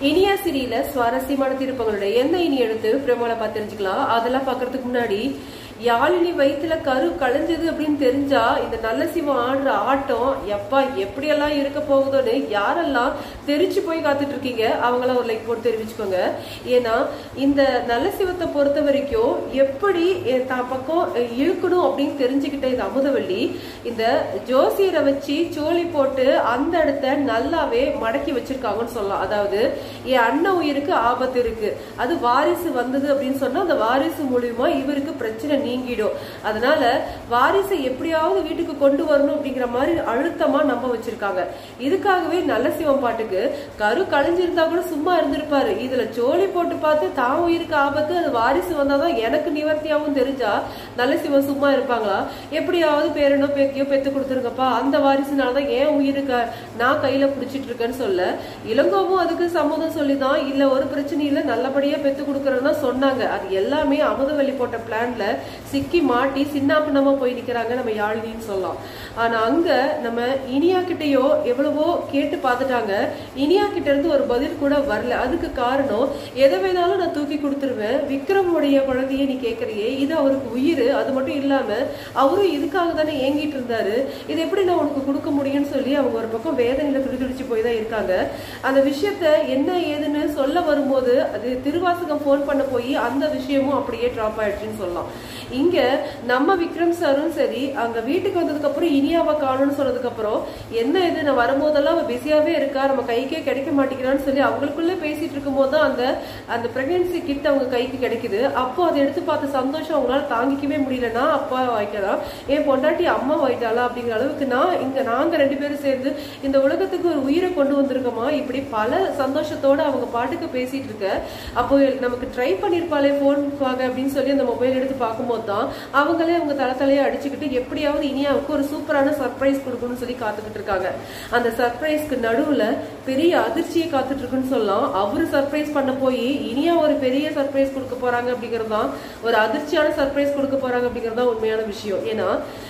இனியா சீரியல்ல சுவாரஸ்யமான திருப்பங்களுடைய எந்த இனி எடுத்து பிரேமால பார்த்து தெரிஞ்சுக்கலாம். அதெல்லாம் பாக்குறதுக்கு முன்னாடி யாழினி வயிற்றுல கரு களைஞ்சது அப்படின்னு தெரிஞ்சா இந்த நல்ல சிவம் ஆடுற ஆட்டம் எப்பா எப்படியெல்லாம் இருக்க போகுதோன்னு யாரெல்லாம் தெரிச்சு போய் காத்துட்டு இருக்கீங்க அவங்களாம் ஒரு லைக் போட்டு தெரிவிச்சுக்கோங்க. ஏன்னா இந்த நல்ல சிவத்தை பொறுத்த வரைக்கும் எப்படி தான் பக்கம் இழுக்கணும் அப்படின்னு தெரிஞ்சுக்கிட்ட இந்த அமுதவள்ளி இந்த ஜோசியரை வச்சு சோழி போட்டு அந்த இடத்த நல்லாவே மடக்கி வச்சிருக்காங்கன்னு சொல்லலாம். அதாவது என் அண்ணன் உயிருக்கு ஆபத்து இருக்கு, அது வாரிசு வந்தது அப்படின்னு சொன்னா அந்த வாரிசு மூலியமா இவருக்கு பிரச்சனை நீங்கிடும், அதனால வாரிசை எப்படியாவது வீட்டுக்கு கொண்டு வரணும் அப்படிங்கிற மாதிரி அழுத்தமா நம்ப வச்சிருக்காங்க. இதுக்காகவே நல்ல சிவம் பாட்டுக்கு கரு களைஞ்சிருந்தா கூட சும்மா இருந்திருப்பாரு, இதுல சோழி போட்டு பார்த்து தான் உயிருக்கு ஆபத்து, அது வாரிசு வந்தாதான் எனக்கு நிவர்த்தியாவும் தெரிஞ்சா நல்ல சிவம் சும்மா இருப்பாங்களா? எப்படியாவது பேரனோ பேத்தியோ பெத்து கொடுத்துருங்கப்பா, அந்த வாரிசுனாலதான் ஏன் உயிருக்கு நான் கையில புடிச்சிட்டு இருக்கேன்னு சொல்ல இளங்கோவும் அதுக்கு சம்மதம் சொல்லிதான் இல்ல ஒரு பிரச்சனை இல்ல நல்லபடியா பெத்து கொடுக்கறதா சொன்னாங்க. அது எல்லாமே அமுதவள்ளி போட்ட பிளான்ல சிக்கி மாட்டி சின்னாப்பின்னமா போய் நிக்கிறாங்க நம்ம யாழினின்னு சொல்லலாம். ஆனா அங்க நம்ம இனியா கிட்டயோ எவ்வளவோ கேட்டு பார்த்துட்டாங்க, இனியா கிட்ட இருந்து ஒரு பதில் கூட வரல. அதுக்கு காரணம் எதை வேணாலும் நான் தூக்கி கொடுத்துருவேன், விக்ரமுடைய குழந்தைய நீ கேட்கறியே இது அவருக்கு உயிர், அது மட்டும் இல்லாம அவரும் இதுக்காக தானே ஏங்கிட்டு இருந்தாரு, இது எப்படி நான் உனக்கு கொடுக்க முடியும்னு சொல்லி அவங்க ஒரு பக்கம் வேதனையில துடிதுடிச்சு போய் தான் இருக்காங்க. அந்த விஷயத்த என்ன ஏதுன்னு சொல்ல வரும்போது அது திருவாசகம் போன் பண்ண போய் அந்த விஷயமும் அப்படியே டிராப் ஆயிடுச்சுன்னு சொல்லலாம். இங்க நம்ம விக்ரம் சாரும் சரி அங்க வீட்டுக்கு வந்ததுக்கு அப்புறம் இனியாவை காணும்னு சொன்னதுக்கு அப்புறம் என்ன இது நான் வரும்போதெல்லாம் அவ பிஸியாவே இருக்கா, நம்ம கைக்கே கிடைக்க மாட்டேங்கிறான்னு சொல்லி அவங்களுக்குள்ள பேசிட்டு இருக்கும் போதுதான் அந்த பிரெக்னன்சி கிட் அவங்க கைக்கு கிடைக்குது. அப்போ அதை எடுத்து பார்த்த சந்தோஷம் அவங்களால தாங்கிக்கவே முடியலன்னா அப்பா வாய்க்கலாம் என் பொண்டாட்டி அம்மா வாய்ட்டாளா அப்படிங்கிற அளவுக்கு நாங்க ரெண்டு பேரும் சேர்ந்து இந்த உலகத்துக்கு ஒரு உயிரை கொண்டு வந்திருக்கோமா, இப்படி பல சந்தோஷத்தோட அவங்க பாட்டுக்கு பேசிட்டு இருக்க. அப்போ நமக்கு ட்ரை பண்ணிருப்பாளே போனுக்காக அப்படின்னு சொல்லி அந்த மொபைல் எடுத்து பார்க்கும்போது தான் அவங்களே அவங்க தலையே அடிச்சுக்கிட்டு எப்படியாவது இனியாவுக்கு ஒரு சூப்பரான சர்ப்ரைஸ் கொடுக்கணும்னு சொல்லி காத்துக்கிட்டு இருக்காங்க. அந்த சர்ப்ரைஸ்க்கு நடுவுல பெரிய அதிர்ச்சியை காத்துட்டு இருக்குன்னு சொல்லலாம். அவரு சர்ப்ரைஸ் பண்ண போய் இனியா ஒரு பெரிய சர்ப்ரைஸ் கொடுக்க போறாங்க அப்படிங்கறதுதான், ஒரு அதிர்ச்சியான சர்ப்ரைஸ் கொடுக்க போறாங்க அப்படிங்கறதுதான் உண்மையான விஷயம். ஏன்னா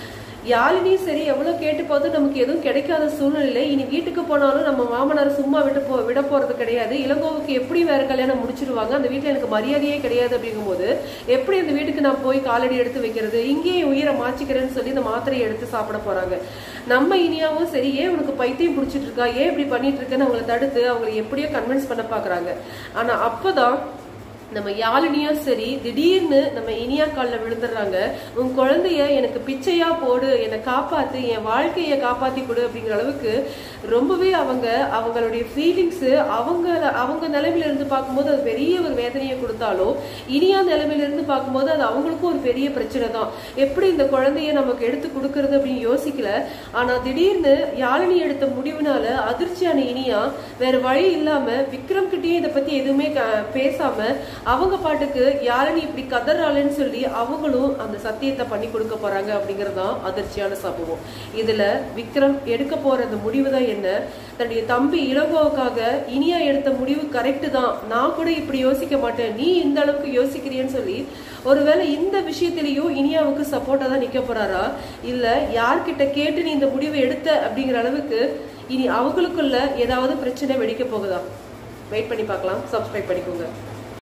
யாழினி சரி எவ்வளவு கேட்டு பார்த்து நமக்கு எதுவும் கிடைக்காத சூழ்நிலை, இனி வீட்டுக்கு போனாலும் நம்ம மாமனார் சும்மா விட போறது கிடையாது, இளங்கோவுக்கு எப்படி வேற கல்யாணம் முடிச்சிருவாங்க, அந்த வீட்டுல எனக்கு மரியாதையே கிடையாது அப்படிங்கும் போது எப்படி அந்த வீட்டுக்கு நான் போய் காலடி எடுத்து வைக்கிறது, இங்கேயே உயிரை மாச்சிக்கிறேன்னு சொல்லி இந்த மாத்திரையை எடுத்து சாப்பிட போறாங்க. நம்ம இனியாவும் சரி ஏன் உனக்கு பைத்தியம் பிடிச்சிட்டு இருக்கா, ஏன் இப்படி பண்ணிட்டு இருக்கேன்னு அவங்களை தடுத்து அவங்களை எப்படியோ கன்வின்ஸ் பண்ண பாக்குறாங்க. ஆனா அப்பதான் நம்ம யாழினியும் சரி திடீர்னு நம்ம இனியா கால்ல விழுந்துடுறாங்க. உன் குழந்தைய எனக்கு பிச்சையா போடு, என்னை காப்பாத்து, என் வாழ்க்கைய காப்பாத்தி கொடு அப்படிங்கிற அளவுக்கு ரொம்பவே அவங்களுடைய ஃபீலிங்ஸ் அவங்க நிலைமையில இருந்து பார்க்கும்போது அது பெரிய ஒரு வேதனையை கொடுத்தாலும் இனியா நிலைமையில இருந்து பார்க்கும்போது அது அவங்களுக்கும் ஒரு பெரிய பிரச்சனை தான். எப்படி இந்த குழந்தைய நமக்கு எடுத்து கொடுக்கறது அப்படின்னு யோசிக்கல. ஆனா திடீர்னு யாழினி எடுத்த முடிவுனால அதிர்ச்சியான இனியா வேற வழி இல்லாம விக்ரம் கிட்டயே இதை பத்தி எதுவுமே பேசாம அவங்க பாட்டுக்கு யாழினி இப்படி கதறாளன்னு சொல்லி அவங்களும் அந்த சத்தியத்தை பண்ணி கொடுக்க போறாங்க அப்படிங்கறதுதான் அதிர்ச்சியான சம்பவம். இதுல விக்ரம் எடுக்க போற அந்த முடிவு தான் என்ன, தன்னுடைய தம்பி இளங்கோவுக்காக இனியா எடுத்த முடிவு கரெக்ட் தான், நான் கூட இப்படி யோசிக்க மாட்டேன், நீ இந்த அளவுக்கு யோசிக்கிறியன்னு சொல்லி ஒருவேளை இந்த விஷயத்திலயும் இனியாவுக்கு சப்போர்ட்டா தான் நிக்க போறாரா, இல்ல யார்கிட்ட கேட்டு நீ இந்த முடிவை எடுத்த அப்படிங்கிற அளவுக்கு இனி அவங்களுக்குள்ள ஏதாவது பிரச்சனை வெடிக்க போகுதா? வெயிட் பண்ணி பார்க்கலாம். சப்ஸ்கிரைப் பண்ணிக்கோங்க.